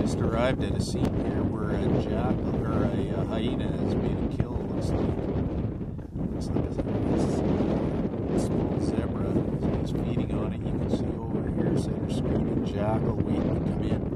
just arrived at a scene here where a jackal or a hyena is being killed. Looks like a small zebra. He's feeding on it. You can see over here, so there's a screaming jackal waiting to come in.